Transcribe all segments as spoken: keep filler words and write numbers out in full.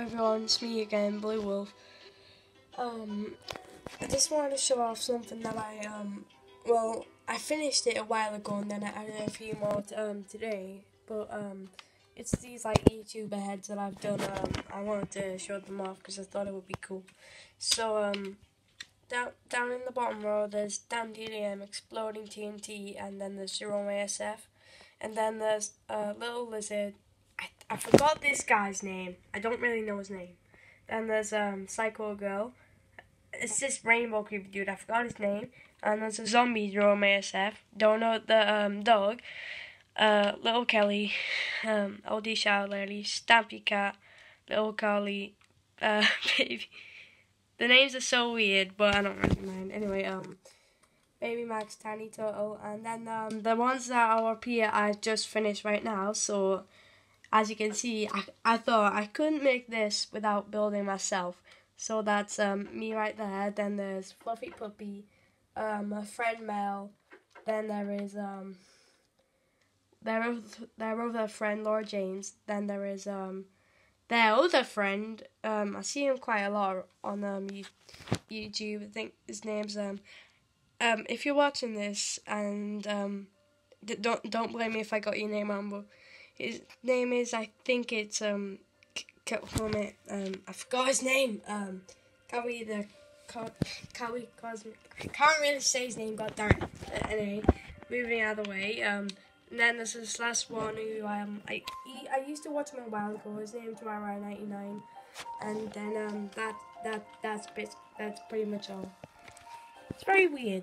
everyone, it's me again, Blue Wolf. Um, I just wanted to show off something that I, um, well, I finished it a while ago and then I added a few more um, today, but um, it's these like YouTuber heads that I've done. um, I wanted to show them off because I thought it would be cool. So, um, down, down in the bottom row, there's Dan D D M, Exploding T N T, and then there's Jerome A S F, and then there's uh, Little Lizard. I, I forgot this guy's name. I don't really know his name. Then there's um Psycho Girl. It's this rainbow creepy dude. I forgot his name. And there's a zombie Jerome A S F. Don't know the um dog. Uh, Little Kelly. Um, O D Shower Lady. Stampy Cat. Little Carly. Uh, baby. The names are so weird, but I don't really mind. Anyway, um, Baby Max, Tiny Turtle, and then um the ones that are up here I just finished right now. So, as you can see, I, I thought I couldn't make this without building myself. So that's um, me right there. Then there's Fluffy Puppy, um, my friend Mel. Then there is um, their, their other friend Laura James. Then there is um, their other friend. Um, I see him quite a lot on um, YouTube. I think his name's... Um, um, if you're watching this, and um, don't, don't blame me if I got your name wrong, but his name is, I think it's, um, K um, I forgot his name, um, Kawi the, Kawi Cosmic, I can't really say his name, god darn it. But anyway, moving out of the way, um, and then there's this last one who, um, I, he, I used to watch him a while ago, his name's Rara ninety-nine, and then, um, that, that, that's, bit, that's pretty much all. It's very weird.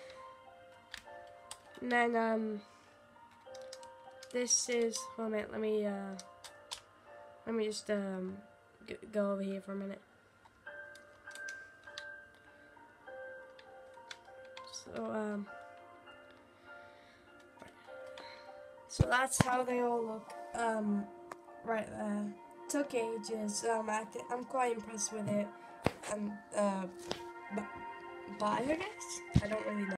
And then, um, this is, hold a minute, let me, uh, let me just, um, g go over here for a minute. So, um, so that's how they all look, um, right there. Took ages, um, I th I'm quite impressed with it, and, uh, but, bye, I guess? I don't really know.